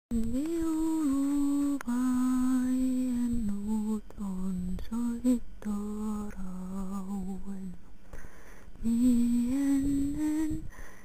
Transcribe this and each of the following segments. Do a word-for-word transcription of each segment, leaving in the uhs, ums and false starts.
Viuluvaien nuut on soitto rauennut. Miennen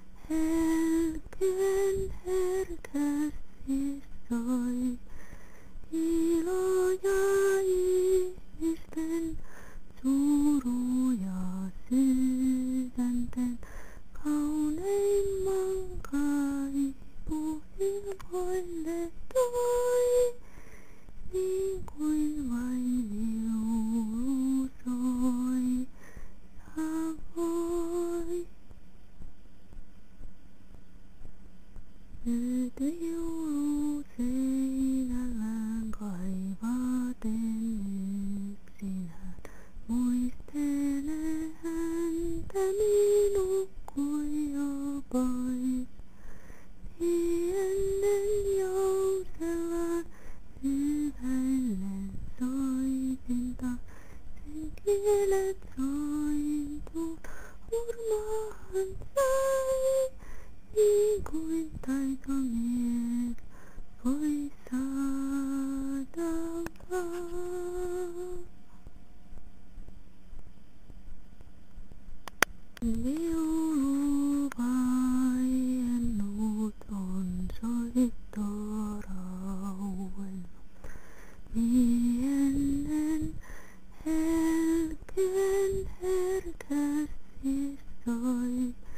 helken herkästi soi. Iloja ihmisten suruja sydänten kauneimman kaipu ilmoille toi, niin kuin vain viulu soi savoi. Nyt viuluseinällään kaivaten yksinään muistelee häntä, nukkui jo pois. Pienen jousellaan hyväillen soitinta, sen kielet sointuu, urmaahan sai, niin kuin taikamies voi saada vaan. Viuluvaien nuut on soitto rauennut. Miennen helken herkästi soi.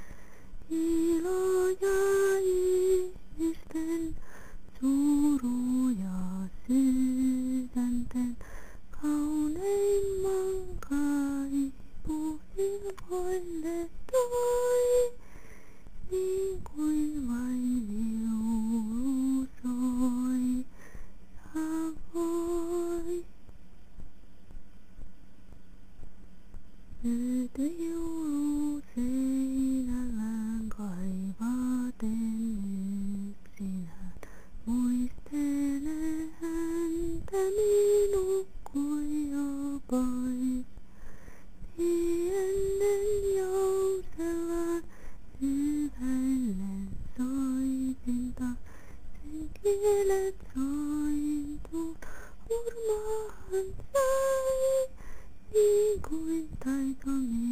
Iloja ihmisten suruja sydänten kauneimman kaipu ilmoille toi, niin kuin vain viulu soi savoi. Nyt viuluseinällään kaivaten yksinään muistelee häntä, nukkui jo pois. Pienen jousellaan hyväillen soitinta, sen kielet sointuu, urmaahan sai, niin kuin taikamies